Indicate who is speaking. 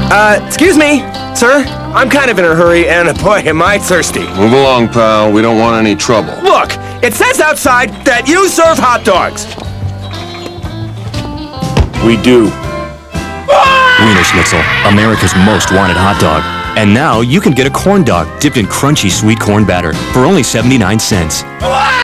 Speaker 1: Excuse me, sir. I'm kind of in a hurry, and boy, am I thirsty.
Speaker 2: Move along, pal. We don't want any trouble.
Speaker 1: Look, it says outside that you serve hot dogs.
Speaker 2: We do.
Speaker 3: Wienerschnitzel, America's most wanted hot dog. And now you can get a corn dog dipped in crunchy sweet corn batter for only 79 cents.